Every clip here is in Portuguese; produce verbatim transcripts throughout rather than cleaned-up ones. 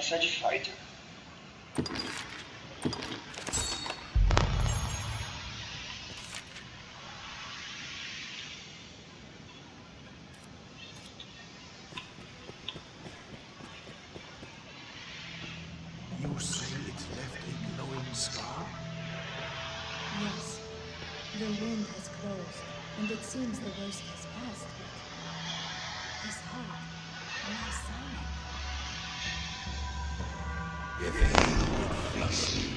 Sedge fighter. You say it left a glowing scar? Yes. The wound has closed, and it seems the worst has passed, but his heart lies silent. If he would face me.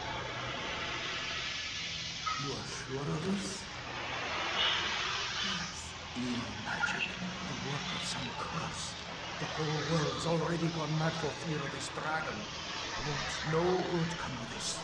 You are sure of this? Yes. Evil magic, the work of some curse. The whole world's already gone mad for fear of this dragon. Won't no good come of this.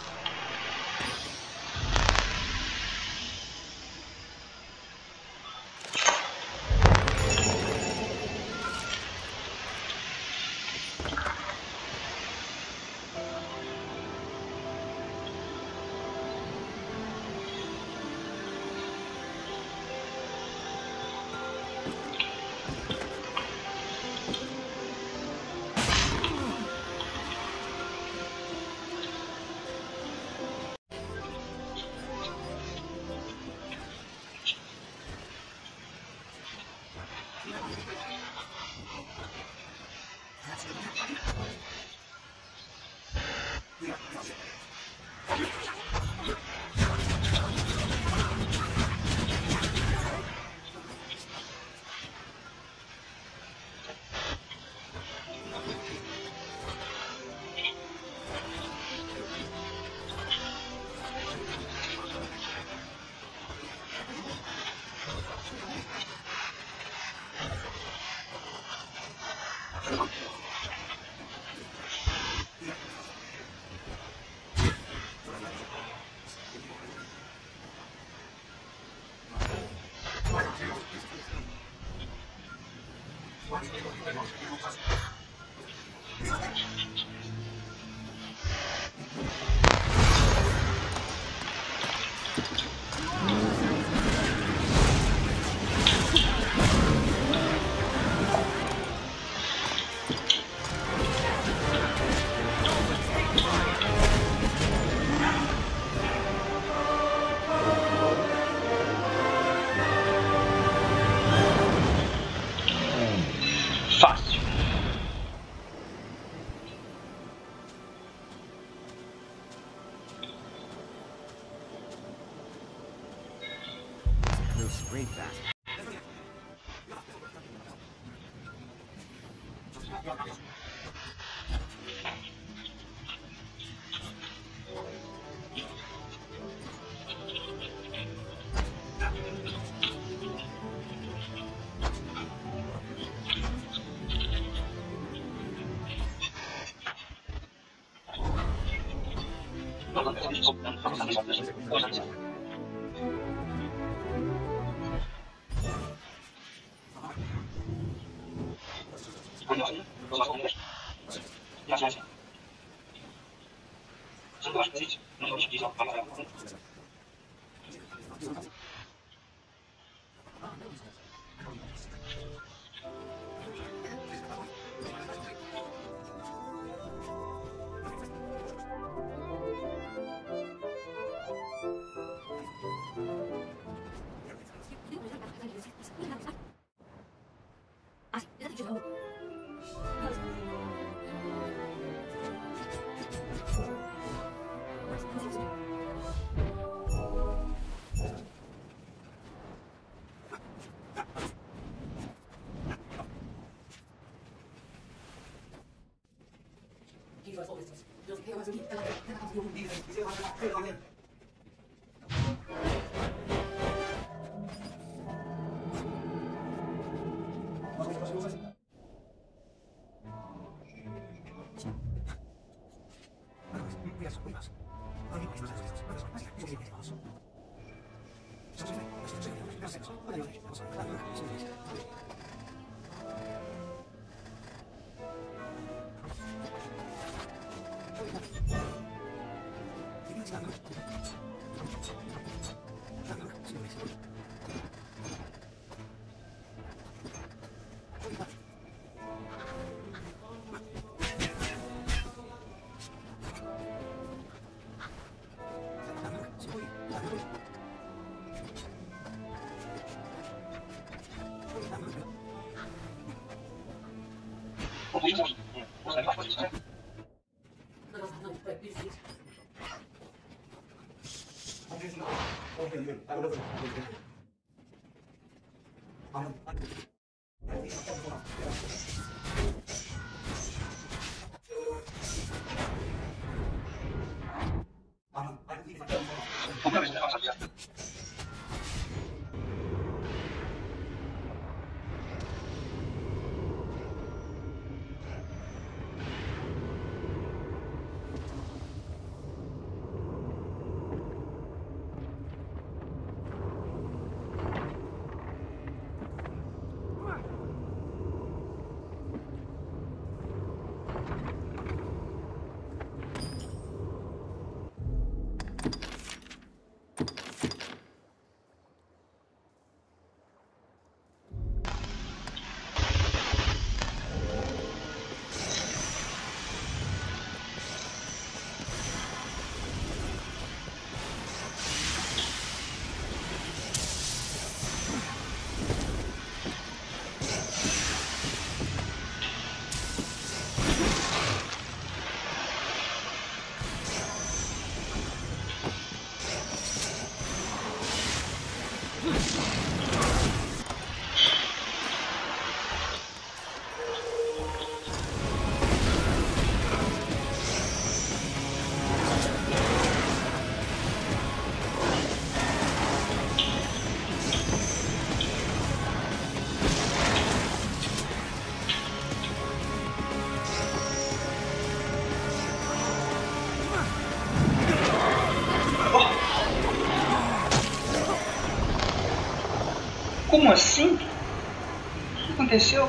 Como assim? O que aconteceu?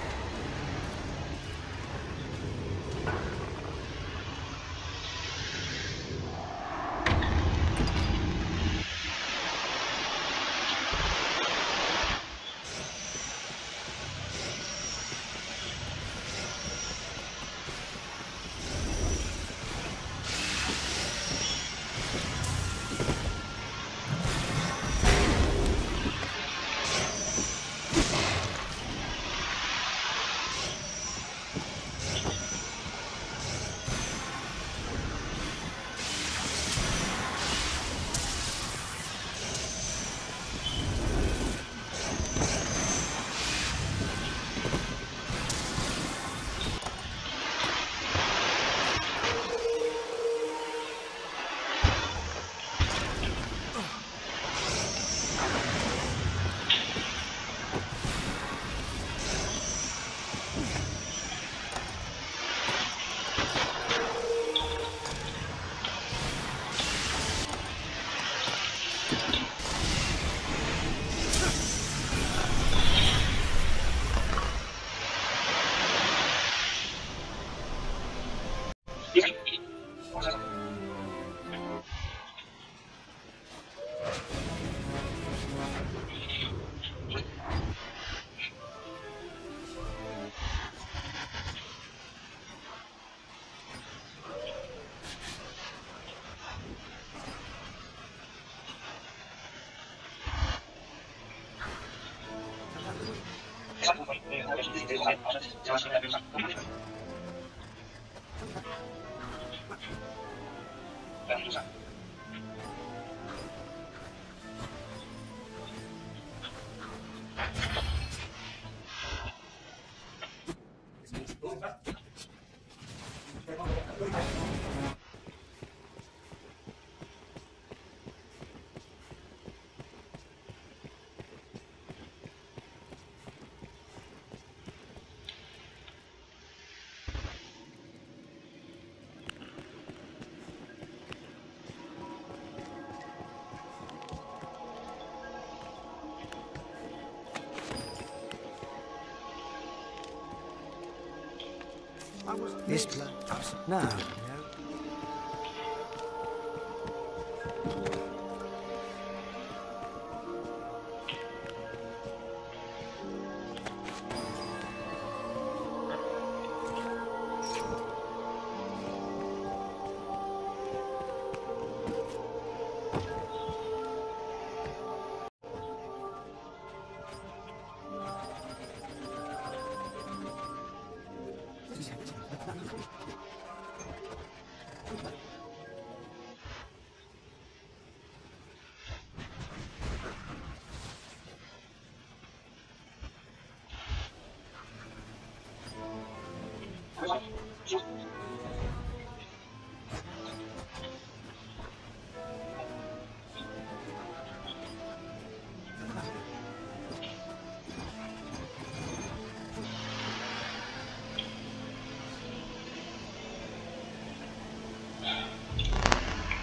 This blood toss. No, no.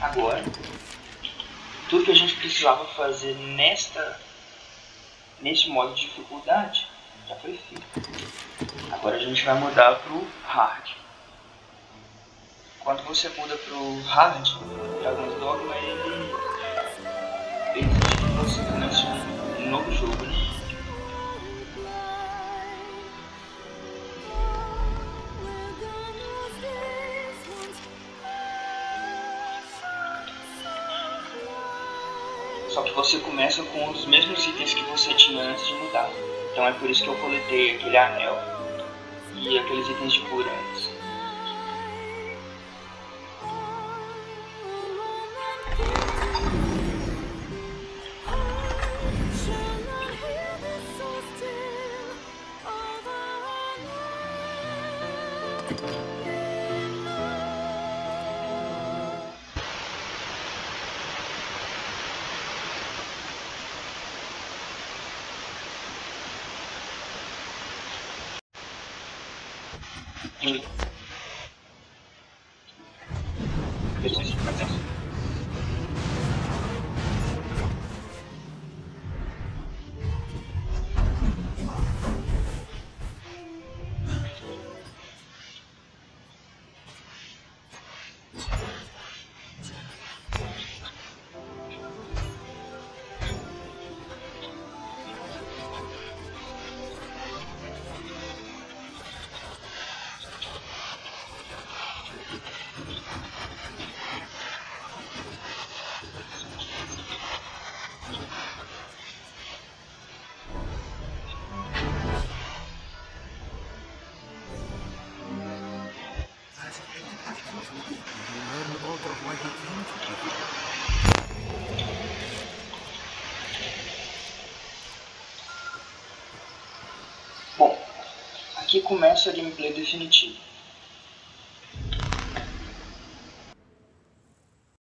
agora, tudo que a gente precisava fazer nesta, neste modo de dificuldade já foi feito. Agora a gente vai mudar para o Hard. Quando você muda para o Hard, o Dragon's Dogma ele exige que você comece um novo jogo, né? Só que você começa com os mesmos itens que você tinha antes de mudar. Então é por isso que eu coletei aquele anel e aqueles itens de cura antes. Hum. Bom, aqui começa a gameplay definitiva.